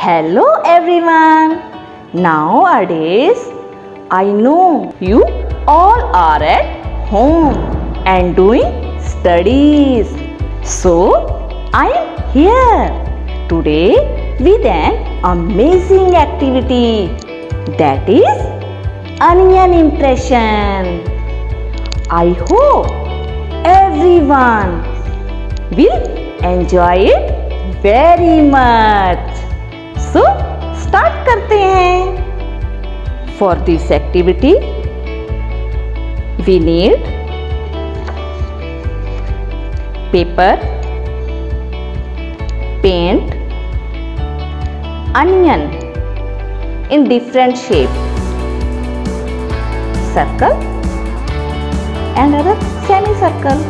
Hello everyone. Nowadays, I know you all are at home and doing studies. So, I am here today with an amazing activity, that is onion impression. I hope everyone will enjoy it very much. So, start करते हैं. For this activity, we need paper, paint, onion in different shape, circle and other semicircle,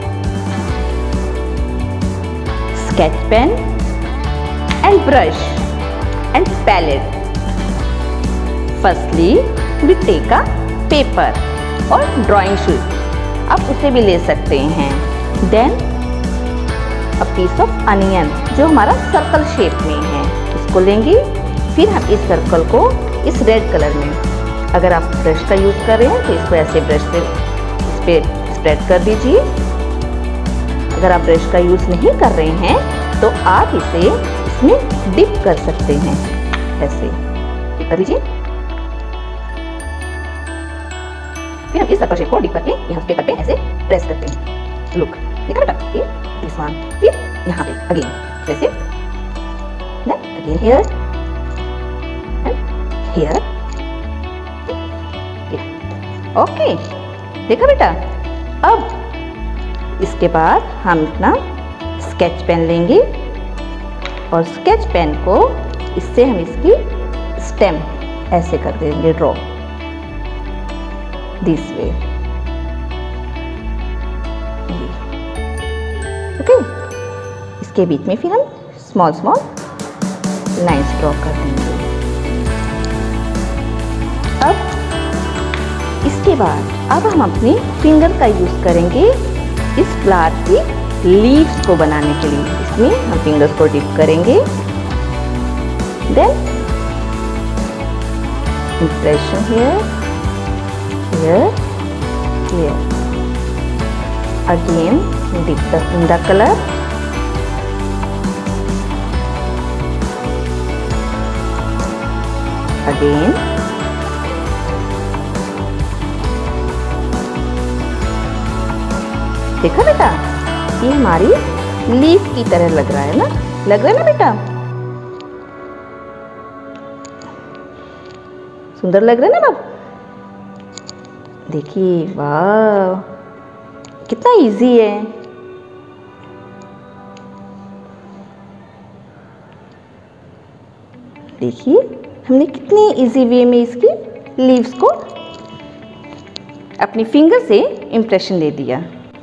sketch pen and brush and palette. Firstly, we take a paper or drawing sheet. आप उसे भी ले सकते हैं. Then a piece of onion जो हमारा circle shape में है, इसको लेंगे. फिर हम इस सर्कल को इस रेड कलर में, अगर आप ब्रश का यूज़ कर रहे हैं तो इसको ऐसे ब्रश से इस पे स्प्रेड कर दीजिए. अगर आप ब्रश का यूज़ नहीं कर रहे हैं तो आप इसे इसमें डिप कर सकते हैं. ऐसे कर लीजिए. फिर हम इस सर्कल शेप को डिप करके यहाँ पेपर पे ऐसे प्रेस करते हैं. लुक, देखा बेटा, ये दिस वन. फिर यहाँ पे अगेन जैसे, again here and here. Okay, देखा बेटा. अब इसके बाद हम अपना स्केच पेन लेंगे और स्केच पेन को इससे हम इसकी स्टेम ऐसे कर देंगे ड्रॉ दिस वे. ओके, इसके बीच में फिर हम स्मॉल स्मॉल लाइंस ड्रॉ कर देंगे. अब इसके बाद अब हम अपने फिंगर का यूज करेंगे इस फ्लावर की लीव्स को बनाने के लिए. इसमें हम फिंगर्स को डिप करेंगे. Then impression here, here, here. Again dip the color. Again. देखा बेटा, ये हमारी लीफ की तरह लग रहा है ना, लग रहा है ना बेटा. सुंदर लग रहा है ना बाब. देखिए, वाह, कितना इजी है. देखिए, हमने कितने इजी वे में इसकी लीव्स को अपनी फिंगर से इम्प्रेशन दे दिया.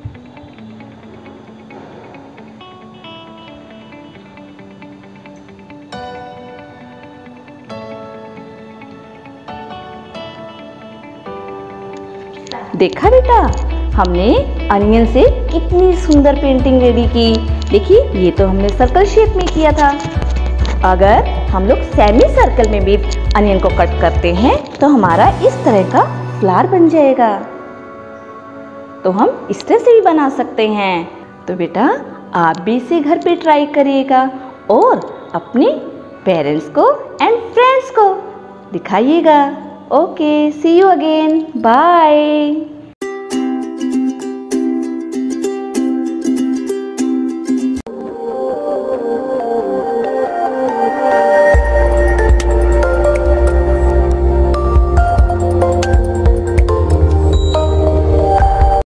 देखा बेटा, हमने अनियन से कितनी सुंदर पेंटिंग रेडी की. देखिए, ये तो हमने सर्कल शेप में किया था. अगर हम लोग सेमी सर्कल में भी अनियन को कट करते हैं तो हमारा इस तरह का फ्लावर बन जाएगा. तो हम इस तरह से भी बना सकते हैं. तो बेटा, आप भी इसे घर पे ट्राई करिएगा और अपने पेरेंट्स को एंड फ्रेंड्स को दिखाइएगा. Okay, see you again. Bye.